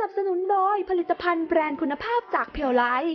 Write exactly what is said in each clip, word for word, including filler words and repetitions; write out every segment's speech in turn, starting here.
บสนุนโดยผลิตภัณฑ์แบรนด์คุณภาพจากเพียวไลท์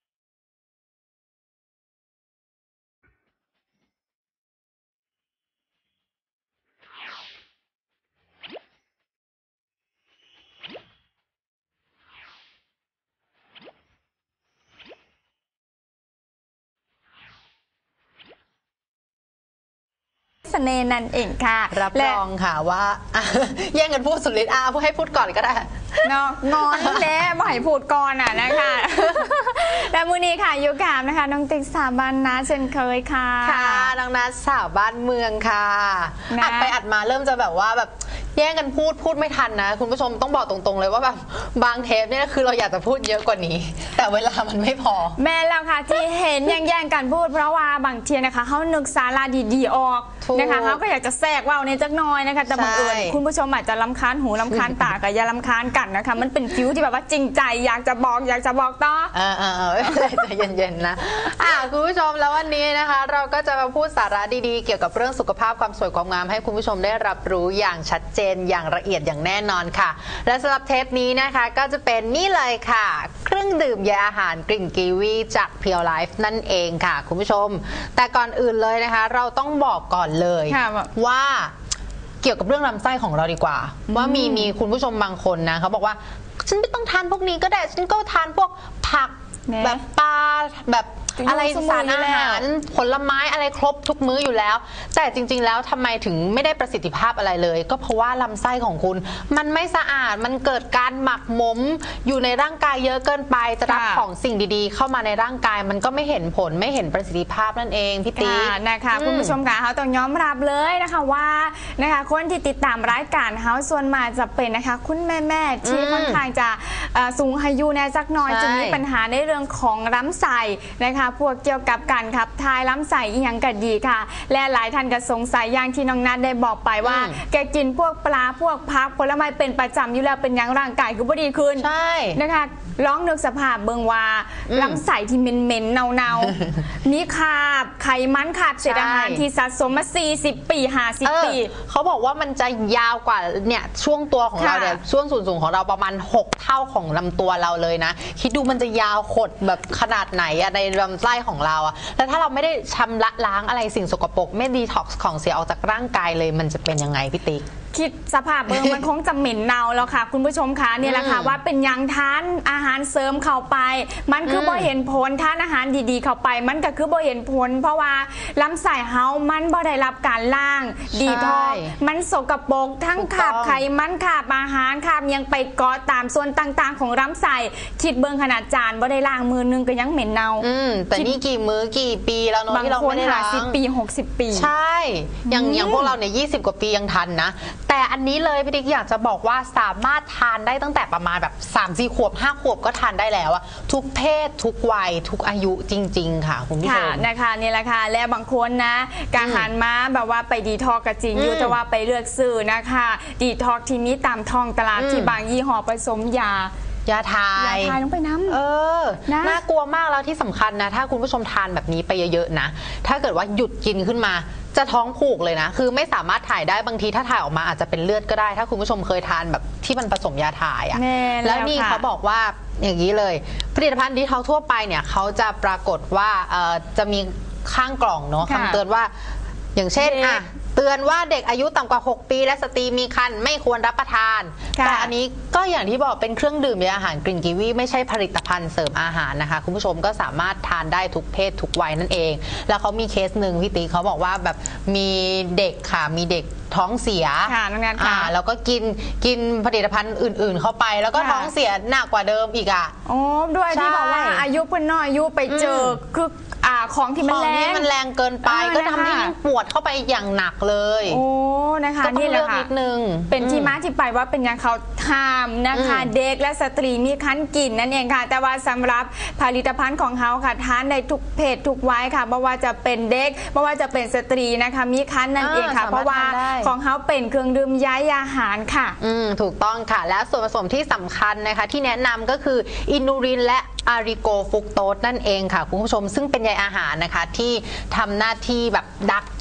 เสน่ห์นั่นเองค่ะรับรองค่ะว่าแย่งกันพูดสุดฤทธิ์อาพูดให้พูดก่อนก็ได้เนาะงอนแล้วบ่อยพูดก่อนอ่ะนะคะแต่มื้อนี้ค่ะอยู่กับนะคะน้องติ๊กสาวบ้านนาเช่นเคยค่ะค่ะน้องนัทสาวบ้านเมืองค่ะอัดไปอัดมาเริ่มจะแบบว่าแบบแย่งกันพูดพูดไม่ทันนะคุณผู้ชมต้องบอกตรงๆเลยว่าแบบบางเทปเนี่ยคือเราอยากจะพูดเยอะกว่านี้แต่เวลามันไม่พอแม่แล้วค่ะที่เห็นแย่งๆกันพูดเพราะว่าบางทีนะคะเขานึกสาระดีๆออกนะคะเขาก็อยากจะแทรกว่าวในจักน้อยนะคะแต่บางเอิญคุณผู้ชมอาจจะรำคาญหูรำคาญตากับอย่ารำคาญกันนะคะมันเป็นฟิวที่แบบว่าจริงใจอยากจะบอกอยากจะบอกต่อเออเออเออใจเย็นๆนะอ่ะคุณผู้ชมแล้ววันนี้นะคะเราก็จะมาพูดสาระดีๆเกี่ยวกับเรื่องสุขภาพความสวยความงามให้คุณผู้ชมได้รับรู้อย่างชัดเจนอย่างละเอียดอย่างแน่นอนค่ะและสำหรับเทปนี้นะคะก็จะเป็นนี่เลยค่ะเครื่องดื่มใยอาหารกลิ่นกีวีจากเพียวไลฟ์นั่นเองค่ะคุณผู้ชมแต่ก่อนอื่นเลยนะคะเราต้องบอกก่อนเลยว่าเกี่ยวกับเรื่องลำไส้ของเราดีกว่าว่ามีมีคุณผู้ชมบางคนนะเขาบอกว่าฉันไม่ต้องทานพวกนี้ก็ได้ฉันก็ทานพวกผักแบบปลาแบบอะไรสารอาหารผลไม้อะไรครบทุกมื้ออยู่แล้วแต่จริงๆแล้วทำไมถึงไม่ได้ประสิทธิภาพอะไรเลยก็เพราะว่าลำไส้ของคุณมันไม่สะอาดมันเกิดการหมักหมมอยู่ในร่างกายเยอะเกินไปจะรับของสิ่งดีๆเข้ามาในร่างกายมันก็ไม่เห็นผลไม่เห็นประสิทธิภาพนั่นเองพี่ติ๊กนะคะคุณผู้ชมค่ะเขาต้องยอมรับเลยนะคะว่านะคะคนที่ติดตามรายการเขาส่วนมากจะเป็นนะคะคุณแม่ๆที่ค่อนข้างจะสูงอายุในสักน้อยจะมีปัญหาในเรื่องของลำไส้นะคะพวกเกี่ยวกับการขับถ่ายลำไส้อีหยังก็ดีค่ะและหลายท่านก็สงสัยอย่างที่น้องนัทได้บอกไปว่าแกกินพวกปลาพวกผักผลไม้เป็นประจำอยู่แล้วเป็นอย่างร่างกายคือบ่ดีขึ้นใช่นะคะลองนึกสภาพเบิ่งว่าลำไส้ที่เหม็นๆเน่าๆมีคราบไขมันคราบเศษอาหารที่สะสมมาสี่สิบปีห้าสิบปีเขาบอกว่ามันจะยาวกว่าเนี่ยช่วงตัวของเราเนี่ยช่วงส่วนสูงของเราประมาณหกเท่าของลำตัวเราเลยนะคิดดูมันจะยาวขดแบบขนาดไหนอะในลำไส้ของเราอะแล้วถ้าเราไม่ได้ชำระล้างอะไรสิ่งสกปรกไม่ดีท็อกซ์ของเสียออกจากร่างกายเลยมันจะเป็นยังไงพี่ติ๊กคิดสภาพเบอร์มันคงจะเหม็นเน่าแล้วค่ะคุณผู้ชมคะเนี่ยแหละค่ะว่าเป็นยังทานอาหารเสริมเข้าไปมันคือบ่เห็นผลทานอาหารดีๆเข้าไปมันก็คือบ่เห็นผลเพราะว่าลำไส้เฮามันบ่ได้รับการล้างดีท็อกซ์มันสกปรกทั้งขาบไขมันขาบอาหารขาบยังไปเกาะตามส่วนต่างๆของลำไส้คิดเบิ่งขนาดจานบ่ได้ล้างมือนึงก็ยังเหม็นเน่าแต่นี่กี่มื้อกี่ปีแล้วเนาะที่เราไม่ได้ล้างบางคนห้าสิบปีหกสิบปีใช่อย่างอย่างพวกเราเนี่ยยี่สิบกว่าปียังทันนะแต่อันนี้เลยพี่ติ๊กอยากจะบอกว่าสามารถทานได้ตั้งแต่ประมาณแบบสามสี่ขวบห้าขวบก็ทานได้แล้วอะทุกเพศทุกวัยทุกอายุจริงๆค่ะคุณผู้ชมนะคะนี่แหละค่ะและบางคนนะการหันมาแบบว่าไปดีท็อกกับจริงอยู่แต่ว่าไปเลือกซื้อนะคะดีท็อกที่มีตามท้องตลาดที่บางยี่ห้อผสมยายาทายยาทายต้องไปน้ำเออนะน่ากลัวมากแล้วที่สำคัญนะถ้าคุณผู้ชมทานแบบนี้ไปเยอะๆนะถ้าเกิดว่าหยุดกินขึ้นมาจะท้องผูกเลยนะคือไม่สามารถถ่ายได้บางทีถ้าถ่ายออกมาอาจจะเป็นเลือดก็ได้ถ้าคุณผู้ชมเคยทานแบบที่มันผสมยาถ่ายอะแล้วนี่เขาบอกว่าอย่างนี้เลยผลิตภัณฑ์ที่เขาทั่วไปเนี่ยเขาจะปรากฏว่าจะมีข้างกล่องเนาะคำเตือนว่าอย่างเช่นอ่ะเตือนว่าเด็กอายุต่ำกว่าหกปีและสตรีมีครรภ์ไม่ควรรับประทานแต่อันนี้ก็อย่างที่บอกเป็นเครื่องดื่มใยอาหารกลิ่นกีวีไม่ใช่ผลิตภัณฑ์เสริมอาหารนะคะคุณผู้ชมก็สามารถทานได้ทุกเพศทุกวัยนั่นเองแล้วเขามีเคสหนึ่งพี่ติ๊กเขาบอกว่าแบบมีเด็กค่ะมีเด็กท้องเสียค่ะน้องนัทค่ะแล้วก็กินกินผลิตภัณฑ์อื่นๆเข้าไปแล้วก็ท้องเสียหนักกว่าเดิมอีกอ่ะอ๋อด้วยที่บอกว่าอายุเพิ่นน้อยอายุไปเจอคืออ่าของที่มันแรงมันแรงเกินไปก็ทำให้ยิ่งปวดเข้าไปอย่างหนักเลยโอ้นะคะนี่แหละค่ะเป็นที่มาที่ไปว่าเป็นยังเขาห้ามนะคะเด็กและสตรีมีคั้นกินนั่นเองค่ะแต่ว่าสำหรับผลิตภัณฑ์ของเขาค่ะทานในทุกเพศทุกวัยค่ะไม่ว่าจะเป็นเด็กไม่ว่าจะเป็นสตรีนะคะมีคั้นนั่นเองค่ะเพราะว่าของเขาเป็นเครื่องดื่มใยอาหารค่ะอืมถูกต้องค่ะและส่วนผสมที่สำคัญนะคะที่แนะนำก็คืออินูรินและอาริโกฟุกโตสนั่นเองค่ะคุณผู้ชมซึ่งเป็นใยอาหารนะคะที่ทำหน้าที่แบบดัก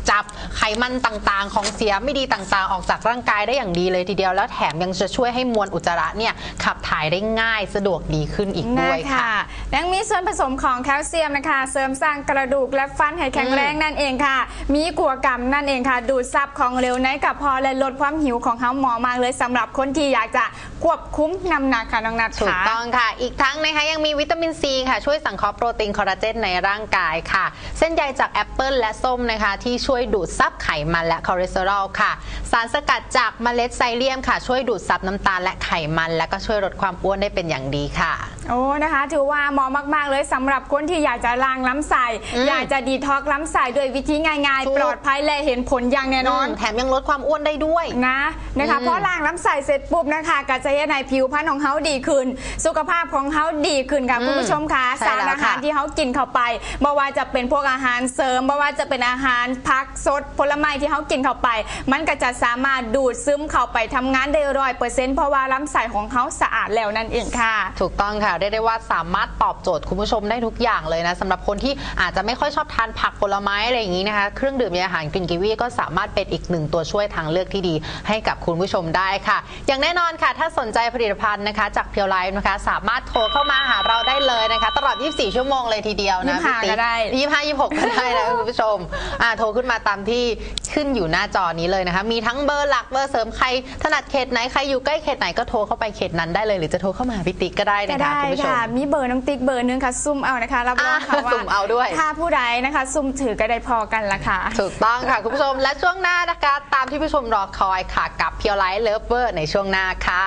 จับไขมันต่างๆของเสียไม่ดีต่างๆออกจากร่างกายได้อย่างดีเลยทีเดียวแล้วแถมยังจะช่วยให้มวลอุจจาระเนี่ยขับถ่ายได้ง่ายสะดวกดีขึ้นอีกด้วยค่ะยังมีส่วนผสมของแคลเซียมนะคะเสริมสร้างกระดูกและฟันให้แข็งแรงนั่นเองค่ะมีกัวกำนั่นเองค่ะดูดซับของเหลวในกระเพาะและลดความหิวของเขาเหมาะมากเลยสำหรับคนที่อยากจะควบคุมน้ำหนักค่ะน้องนัทถูกต้องค่ะอีกทั้งนะคะยังมีวิตามินซีค่ะช่วยสังเคราะห์โปรตีนคอลลาเจนในร่างกายค่ะเส้นใยจากแอปเปิลและส้มนะคะที่ช่วยดูดซับไขมันและคอเลสเตอรอลค่ะสารสกัดจากเมล็ดไซเลียมค่ะช่วยดูดซับน้ำตาลและไขมันและก็ช่วยลดความอ้วนได้เป็นอย่างดีค่ะโอ้นะคะถือว่าเหมาะมากๆเลยสำหรับคนที่อยากจะล้างลำไส้อยากจะดีท็อกซ์ลำไส้ด้วยวิธีง่ายๆปลอดภัยและเห็นผลอย่างแน่นอนแถมยังลดความอ้วนได้ด้วยนะนะคะเพราะล้างลำไส้เสร็จปุ๊บนะคะก็จะให้ในผิวพรรณของเขาดีขึ้นสุขภาพของเขาดีขึ้นค่ะคุณผู้ชมคะสารอาหารที่เขากินเข้าไปไม่ว่าจะเป็นพวกอาหารเสริมไม่ว่าจะเป็นอาหารผักสดผลไม้ที่เขากินเข้าไปมันก็จะสามารถดูดซึมเข้าไปทำงานได้ร้อยเปอร์เซ็นต์เพราะว่าลำไส้ของเขาสะอาดแล้วนั่นเองค่ะถูกต้องค่ะเรียกได้ว่าสามารถตอบโจทย์คุณผู้ชมได้ทุกอย่างเลยนะสำหรับคนที่อาจจะไม่ค่อยชอบทานผักผลไม้อะไรอย่างนี้นะคะเครื่องดื่มยาอาหารกลิ่นกีวีก็สามารถเป็นอีกหนึ่งตัวช่วยทางเลือกที่ดีให้กับคุณผู้ชมได้ค่ะอย่างแน่นอนค่ะถ้าสนใจผลิตภัณฑ์นะคะจากเพียวไลฟ์นะคะสามารถโทรเข้ามาหาเราได้เลยนะคะตลอดยี่สิบสี่ชั่วโมงเลยทีเดียวนะพี่ติ๊กก็ได้ยี่สิบห้า ยี่สิบหกก็ได้นะคุณผู้ชมอ่าโทรขึ้นมาตามที่ขึ้นอยู่หน้าจอนี้เลยนะคะมีทั้งเบอร์หลักเบอร์เสริมใครถนัดเขตไหนใครอยู่ใกล้เขตไหนก็โทรเข้าไปเขตนั้นได้เลยหรือจะโทรเข้ามาพี่ติ๊กก็ได้นะคะคุณผู้ชมมีเบอร์น้องติ๊กเบอร์นึงค่ะซุ่มเอานะคะรับรองค่ะว่าซุ่มเอาด้วยถ้าผู้ใดนะคะซุ่มถือก็ได้พอกันละค่ะถูกต้องค่ะคุณผู้ชมและช่วงหน้านะคะตามที่ผู้ชมรอคอยค่ะกับเพียวไลฟ์เลิฟเวอร์ในช่วงหน้าค่ะ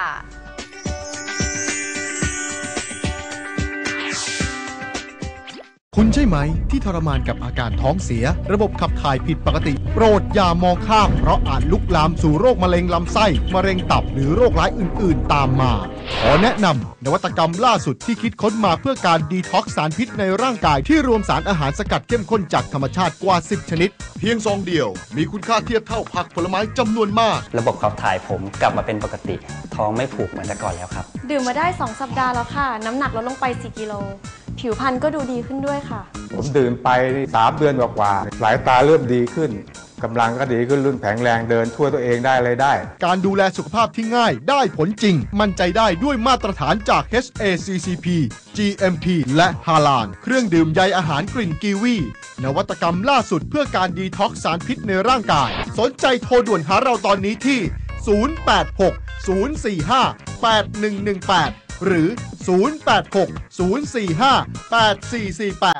คุณใช่ไหมที่ทรมานกับอาการท้องเสียระบบขับถ่ายผิดปกติโปรดอย่ามองข้ามเพราะอาจลุกลามสู่โรคมะเร็งลำไส้มะเร็งตับหรือโรคร้ายอื่นๆตามมาขอแนะนำนวัตกรรมล่าสุดที่คิดค้นมาเพื่อการดีท็อกซ์สารพิษในร่างกายที่รวมสารอาหารสกัดเข้มข้นจากธรรมชาติกว่าสิบชนิดเพียงซองเดียวมีคุณค่าเทียบเท่าผักผลไม้จำนวนมากระบบขับถ่ายผมกลับมาเป็นปกติท้องไม่ผูกเหมือนแต่ก่อนแล้วครับดื่มมาได้สองสัปดาห์แล้วค่ะน้ำหนักลดลงไปสี่กิโลผิวพรรณก็ดูดีขึ้นด้วยค่ะผมดื่มไปสามเดือนกว่าๆสายตาเริ่มดีขึ้นกำลังก็ดีขึ้นรุ่นแข็งแรงเดินทั่วตัวเองได้เลยได้การดูแลสุขภาพที่ง่ายได้ผลจริงมั่นใจได้ด้วยมาตรฐานจาก เอช เอ ซี ซี พี จี เอ็ม พี และฮาลาลเครื่องดื่มใยอาหารกลิ่นกีวีนวัตกรรมล่าสุดเพื่อการดีท็อกซ์สารพิษในร่างกายสนใจโทรด่วนหาเราตอนนี้ที่ศูนย์ แปด หก ศูนย์ สี่ ห้า แปด หนึ่ง หนึ่ง แปดหรือศูนย์ แปด หก ศูนย์ สี่ ห้า แปด สี่ สี่ แปด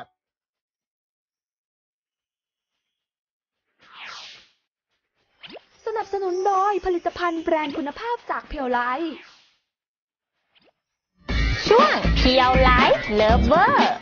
สนับสนุนโดยผลิตภัณฑ์แบรนด์คุณภาพจากเพียวไลฟ์ช่วงเพียวไลฟ์เลิฟเวอร์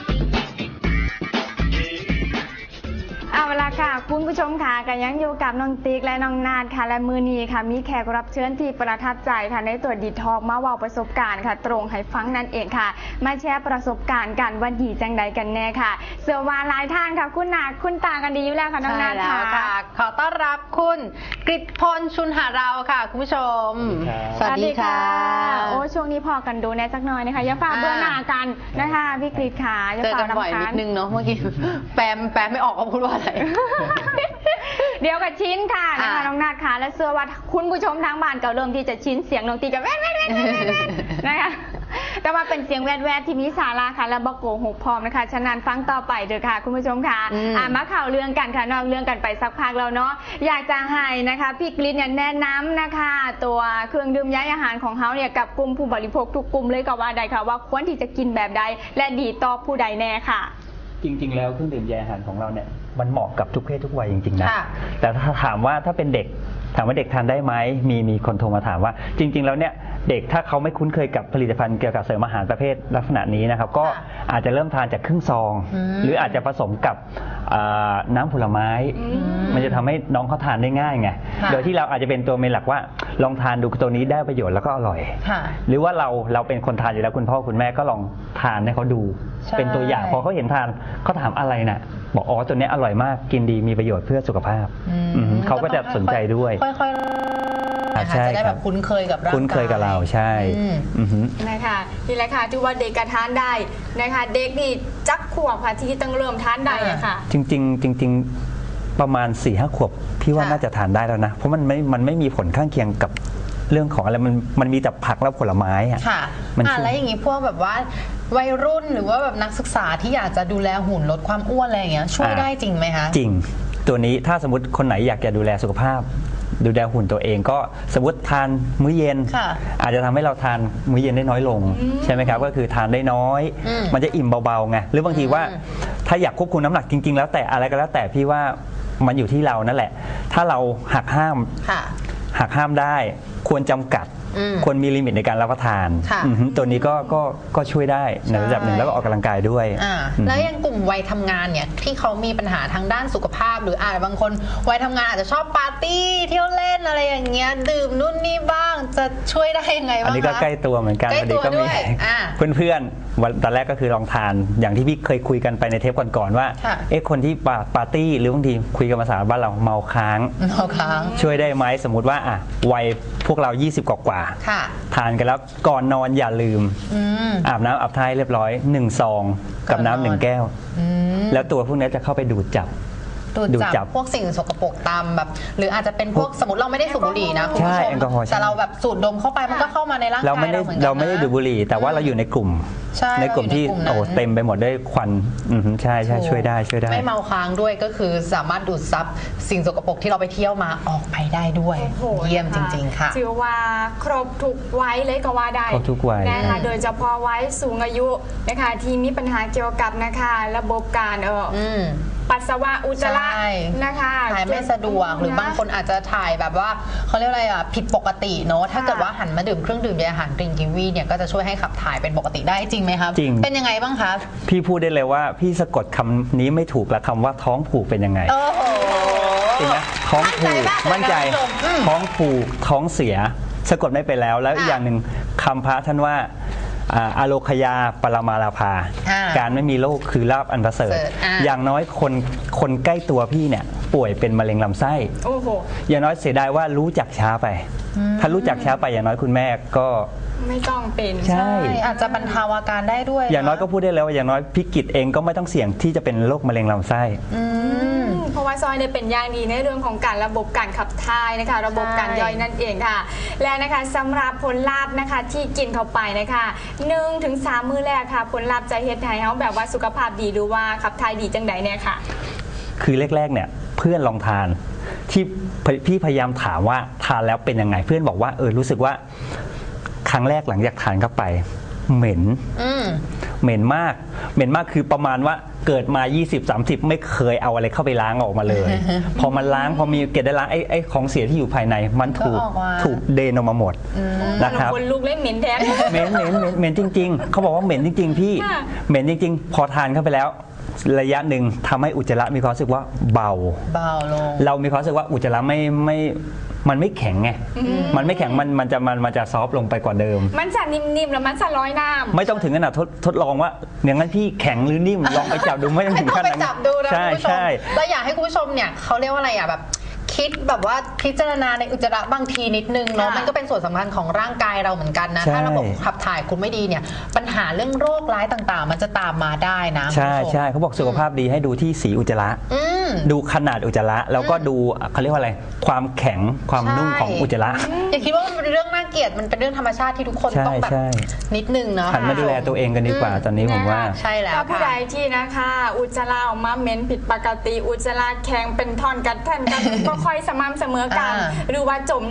เอาละค่ะคุณผู้ชมค่ะกันยังอยู่กับน้องติ๊กและน้องนาดค่ะและมือนี้ค่ะมีแขกรับเชิญที่ประทับใจค่ะในตัวดีทอกมาเว้าประสบการณ์ค่ะตรงให้ฟังนั่นเองค่ะมาแชร์ประสบการณ์กันว่าดีจังใดกันแน่ค่ะเสือวาหลายท่านค่ะคุณนาดคุณตากันดีอยู่แล้วค่ะน้องนาดค่ะขอต้อนรับคุณกฤษพลชุนหาเราค่ะคุณผู้ชมสวัสดีค่ะโอ้ช่วงนี้พอกันดูแน่สักหน่อยนะคะอย่าฝากเบื่อหน้ากันนะคะพี่กฤษค่ะอย่าฝากน้ำค้างนิดนึงเนาะเมื่อกี้แปมแปมไม่ออกก็พูดว่าอะไรเดี๋ยวกับชิ้นค่ะนะคะน้องนาดค่ะและเชื่อว่าคุณผู้ชมทางบ้านก็เริ่มที่จะชิ้นเสียงน้องตีกับแว่นแว่นแว่นนะคะแต่ว่าเป็นเสียงแวดแวดที่มีสาระค่ะและบอกโกหกพร้อมนะคะฉะนั้นฟังต่อไปเถอะค่ะคุณผู้ชมค่ะอ่ามาข่าวเรื่องกันค่ะนอกเรื่องกันไปสักพักแล้วเนาะอยากจะให้นะคะพี่กฤษเนี่ยแนะนำนะคะตัวเครื่องดื่มใยอาหารของเขาเนี่ยกับกลุ่มผู้บริโภคทุกกลุ่มเลยก็ว่าได้ค่ะว่าควรที่จะกินแบบใดและดีต่อผู้ใดแน่ค่ะจริงๆแล้วเครื่องดื่มใยอาหารของเราเนี่ยมันเหมาะกับทุกเพศทุกวัยจริงๆนะแต่ถ้าถามว่าถ้าเป็นเด็กถามว่าเด็กทานได้ไหมมีมีคนโทรมาถามว่าจริงๆแล้วเนี่ยเด็กถ้าเขาไม่คุ้นเคยกับผลิตภัณฑ์เกี่ยวกับเสริมอาหารประเภทลักษณะนี้นะครับก็อาจจะเริ่มทานจากครึ่งซองหรืออาจจะผสมกับน้ำผลไม้มันจะทำให้น้องเขาทานได้ง่ายไงโดยที่เราอาจจะเป็นตัวเมนหลักว่าลองทานดูตัวนี้ได้ประโยชน์แล้วก็อร่อยหรือว่าเราเราเป็นคนทานอยู่แล้วคุณพ่อคุณแม่ก็ลองทานให้เขาดูเป็นตัวอย่างพอเขาเห็นทานเขาถามอะไรน่ะบอกอ๋อตัวนี้อร่อยมากกินดีมีประโยชน์เพื่อสุขภาพเขาก็จะสนใจด้วยค่อยๆจะได้แบบคุ้นเคยกับร่างกายคุ้นเคยกับเราใช่นะคะนี่แหละค่ะที่ว่าเด็กกระทานได้นะคะเด็กนี่จักขวบค่ะที่ต้องเริ่มทานได้ค่ะจริงๆจริงๆประมาณสี่ห้าขวบพี่ว่าค่ะน่าจะทานได้แล้วนะเพราะมันไม่มันไม่มีผลข้างเคียงกับเรื่องของอะไรมันมันมีแต่ผักและผลไม้อะค่ะมันอ่าช่วยแล้วอย่างนี้พวกแบบว่าวัยรุ่นหรือว่าแบบนักศึกษาที่อยากจะดูแลหุ่นลดความอ้วนอะไรอย่างเงี้ยช่วยอ่าได้จริงไหมคะจริงตัวนี้ถ้าสมมติคนไหนอยากจะดูแลสุขภาพ ดูแลหุ่นตัวเองก็สมมติทานมื้อเย็นค่ะอาจจะทำให้เราทานมื้อเย็นได้น้อยลงใช่ไหมครับก็คือทานได้น้อยอืมมันจะอิ่มเบาๆไงหรือบางทีว่าอืมถ้าอยากควบคุมน้ำหนักจริงๆ แล้วแต่อะไรก็แล้วแต่พี่ว่ามันอยู่ที่เรานั่นแหละ ถ้าเราหักห้ามค่ะหักห้ามได้ควรจำกัดอืมควรมีลิมิตในการรับประทานค่ะอือฮึตัวนี้ก็ก็ก็ช่วยได้ในระดับหนึ่งใช่แล้วก็ออกกำลังกายด้วยอ่าอืมแล้วยังกลุ่มวัยทำงานเนี่ยที่เขามีปัญหาทางด้านสุขภาพ หรืออาจบางคนวัยทำงานอาจจะชอบปาร์ตี้เที่ยวเล่นอะไรอย่างเงี้ยดื่มนู่นนี่บ้างจะช่วยได้ยังไงอันบ้างนี้ก็คะใกล้ตัวเหมือนกันใกล้พอดีตัวก็ด้มีวยอ่าเพื่อนๆวันตอนแรกก็คือลองทานอย่างที่พี่เคยคุยกันไปในเทปก่อนๆว่าค่ะเอ๊ะคนที่ปาปาร์ตี้หรือบางทีคุยกันภาษาบ้านเราเมาค้างเอาค้างช่วยได้ไหมสมมุติว่าอ่ะวัยพวกเรายี่สิบกว่าๆค่ะทานกันแล้วก่อนนอนอย่าลืมอืมอาบน้ำอาบท่าให้เรียบร้อยหนึ่งซองกับก่อนนอนน้ำหนึ่งแก้วอืมแล้วตัวพวกนี้จะเข้าไปดูดจับดูดูดดจัจับบพวกสิ่งสกปรกตามแบบ หรืออาจจะเป็นพวกสมมติเราไม่ได้สูบบุหรี่นะคุณผู้ชใช่มแอลกอฮอล์ใช่แต่เราแบบสูดดมเข้าไปมันก็เข้ามาในร่างเรากายไม่ได้เราเหมือนกันนะเราไม่ได้ดูดบุหรี่ แต่ว่าเราอยู่ในกลุ่มใช่ในกลุ่มที่เราอยู่ในกลุ่มนั้นโอ้เต็มไปหมดด้วยควันอือฮึใช่ใช่ช่วยได้ช่วยได้ไม่เมาค้างด้วยก็คือสามารถดูดซับสิ่งสกปรกที่เราไปเที่ยวมาออกไปได้ด้วยโอ้โหเยี่ยมจริง ๆ ค่ะถือว่าครบทุกวัยเลยก็ว่าได้ครบทุกวัยนะคะโดยเฉพาะวัยสูงอายุนะคะที่มีปัญหาเกี่ยวกับนะคะระบบการเอออืมปัสสาวะอุจจาระใช่นะคะถ่ายไม่สะดวกหรือบางคนอาจจะถ่ายแบบว่าเขาเรียกอะไรอ่ะผิดปกติเนอะถ้าเกิดว่าหันมาดื่มเครื่องดื่มใยอาหารกรีนกีวีเนี่ยก็จะช่วยให้ขับถ่ายเป็นปกติได้จริงไหมครับจริงเป็นยังไงบ้างคะพี่พูดได้เลยว่าพี่สะกดคำนี้ไม่ถูกและคำว่าท้องผูกเป็นยังไงโอ้โหจริงนะท้องผูกมั่มั่นนใจใจมากเลยนะคุณผู้ชมอืมท้องผูกท้องเสียสะกดไม่ไปแล้วแล้วอีกค่ะอย่างหนึ่งคำพระท่านว่าอ่าอโลคยาปรมาลาภาอ่าการไม่มีโรคคือลาภอันประเสริฐเสริฐอ่าอย่างน้อยคนคนใกล้ตัวพี่เนี่ยป่วยเป็นมะเร็งลำไส้โอ้โหอย่างน้อยเสียดายว่ารู้จักช้าไป ถ้ารู้จักช้าไปอย่างน้อยคุณแม่ก็ไม่ต้องเป็นใช่อาจจะบรรเทาอาการได้ด้วยอย่างน้อยก็พูดได้แล้วว่าอย่างน้อยพิกิจเองก็ไม่ต้องเสี่ยงที่จะเป็นโรคมะเร็งลำไส้อืมเพราะว่าซอยเนี่ยเป็นอย่างดีในเรื่องของการระบบการขับถ่ายนะคะ ระบบการย่อยนั่นเองค่ะ และนะคะสำหรับผลลัพธ์นะคะที่กินเข้าไปนะคะหนึ่งถึงสามมื้อแรกค่ะผลลัพธ์จะเฮ็ดให้เฮาแบบว่าสุขภาพดีดูว่าขับถ่ายดีจังใดเนี่ยค่ะคือแรกๆเนี่ยเพื่อนลองทานที่พี่พยายามถามว่าทานแล้วเป็นยังไงเพื่อนบอกว่าเออรู้สึกว่าครั้งแรกหลังจากทานเข้าไปเหม็นอืมเหม็นมากเหม็นมากคือประมาณว่าเกิดมา ยี่สิบ สามสิบ ไม่เคยเอาอะไรเข้าไปล้างออกมาเลย พอมันล้างพอมีเกล็ดได้ล้างไอ้ไอ้ของเสียที่อยู่ภายในมันถูกก็ออกมาถูกเดนออกมาหมดนะครับคนลูกเล่นเหม็นแท้เหม็นเหม็นเหม็นเหม็นจริง ๆ เขาบอกว่าเหม็นจริง ๆ พี่ค่ะเหม็นจริง ๆ พอทานเข้าไปแล้ว ระยะหนึ่งทำให้อุจจาระมีความรู้สึกว่าเบาเบาลงเรามีความรู้สึกว่าอุจจาระไม่ไม่มันไม่แข็งไงมันไม่แข็งมันมันจะมันมันจะซอฟต์ลงไปกว่าเดิมมันจะนิ่มๆแล้วมันจะลอยน้ำไม่ต้องถึงขนาดทดทดลองว่าอย่างนั้นพี่แข็งหรือนิ่มลองไปจับดูไม่ต้องไม่ถึงต้องขั้นไปนั้นจับดูนะใช่คุณผู้ชมใช่เราอยากให้คุณผู้ชมเนี่ยเขาเรียกว่าอะไรอ่ะแบบคิดแบบว่าพิจารณาในอุจจาระบางทีนิดนึงเนาะค่ะมันก็เป็นส่วนสำคัญของร่างกายเราเหมือนกันนะใช่ถ้าระบบขับถ่ายคุณไม่ดีเนี่ยปัญหาเรื่องโรคร้ายต่างๆ มันจะตามมาได้นะใช่คุณผู้ชมใช่เขาบอกสุขภาพดีให้ดูที่สีอุจจาระอืมดูขนาดอุจจาระแล้วก็ดูเขาเรียกว่าอะไรความแข็งความนุ่มใช่ของอุจจาระอย่าคิดว่ามันเป็นเรื่องน่าเกลียดมันเป็นเรื่องธรรมชาติที่ทุกคนใช่ต้องแบบใช่นิดนึงเนาะหันมาดูแลตัวเองกันดีกว่าตอนนี้ผมว่าใช่แล้วถ้าผู้ใดค่ะที่นะคะ อุจจาระออกมาเหม็นผิดปกติ อุจจาระแข็งเป็นท่อนกันแท่นกัน ก็ค่อยสม่ำเสมอกันอ่าหรือว่าจม